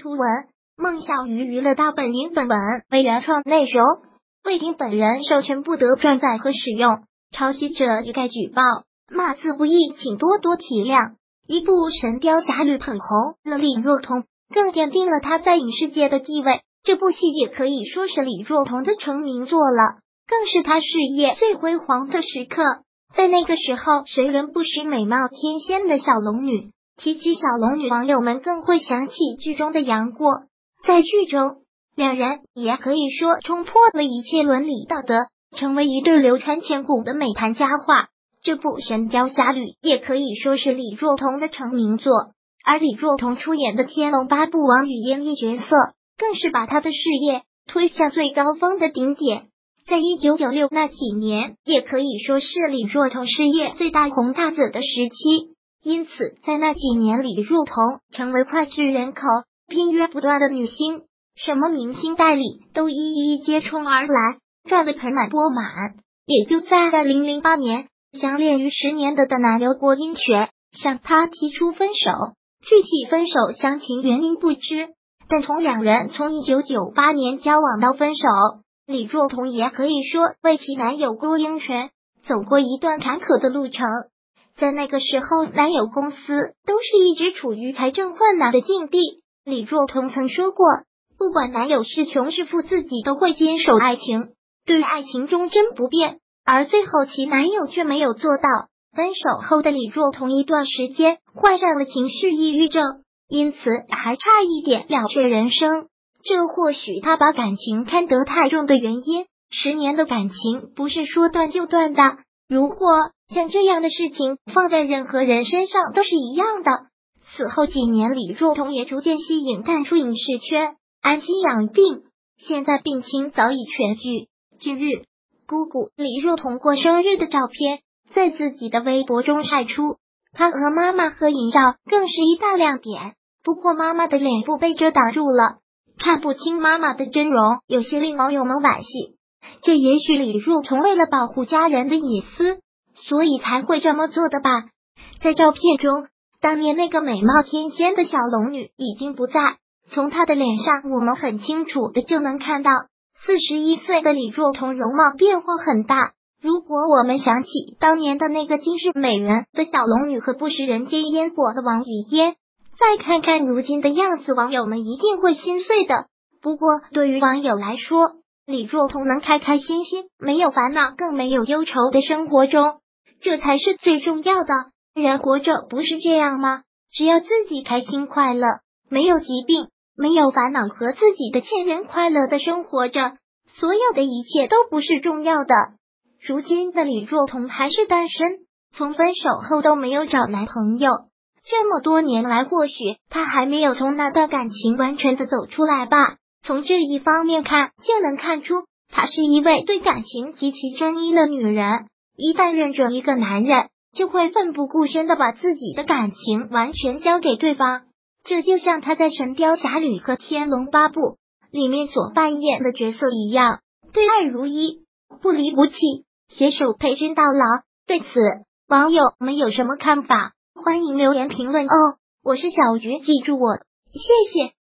图文，孟小鱼娱乐大本营本文为原创内容，未经本人授权不得转载和使用，抄袭者一概举报，码字不易，请多多体谅。一部《神雕侠侣》捧红了李若彤，更奠定了她在影视界的地位。这部戏也可以说是李若彤的成名作了，更是她事业最辉煌的时刻。在那个时候，谁人不识美貌天仙的小龙女？提起小龙女，网友们更会想起剧中的杨过。在剧中，两人也可以说冲破了一切伦理道德，成为一对流传千古的美谈佳话。这部《神雕侠侣》也可以说是李若彤的成名作，而李若彤出演的《天龙八部》王语嫣一角色，更是把她的事业推向最高峰的顶点。在1996那几年，也可以说是李若彤事业最大红大紫的时期，因此在那几年，李若彤成为脍炙人口、聘约不断的女星，什么明星代理都一一接踵而来，赚得盆满钵满。也就在2008年，相恋于10年的男友郭英权向她提出分手，具体分手详情原因不知，但两人从1998年交往到分手，李若彤也可以说为其男友郭英权走过一段坎坷的路程。在那个时候，男友公司都是一直处于财政困难的境地。李若彤曾说过，不管男友是穷是富，自己都会坚守爱情，对爱情忠贞不变。而最后其男友却没有做到。分手后的李若彤一段时间患上了情绪抑郁症，因此还差一点了却人生。这或许他把感情看得太重的原因。10年的感情不是说断就断的，如果像这样的事情放在任何人身上都是一样的。此后几年，李若彤也逐渐吸引淡出影视圈，安心养病，现在病情早已痊愈。近日，姑姑李若彤过生日的照片在自己的微博中晒出，她和妈妈合影照更是一大亮点。不过妈妈的脸部被遮挡住了，看不清妈妈的真容，有些令网友们惋惜。这也许李若彤为了保护家人的隐私，所以才会这么做的吧。在照片中，当年那个美貌天仙的小龙女已经不在，从她的脸上我们很清楚的就能看到41岁的李若彤容貌变化很大。如果我们想起当年的那个惊世美人的小龙女和不食人间烟火的王语嫣，再看看如今的样子，网友们一定会心碎的。不过对于网友来说，李若彤能开开心心，没有烦恼更没有忧愁的生活中，这才是最重要的。人活着不是这样吗？只要自己开心快乐，没有疾病，没有烦恼，和自己的亲人快乐的生活着，所有的一切都不是重要的。如今的李若彤还是单身，从分手后都没有找男朋友，这么多年来，或许她还没有从那段感情完全的走出来吧。从这一方面看，就能看出她是一位对感情极其专一的女人。一旦认准一个男人，就会奋不顾身的把自己的感情完全交给对方。这就像她在《神雕侠侣》和《天龙八部》里面所扮演的角色一样，对爱如一，不离不弃，携手陪君到老。对此，网友们有什么看法？欢迎留言评论哦。我是小鱼，记住我，谢谢。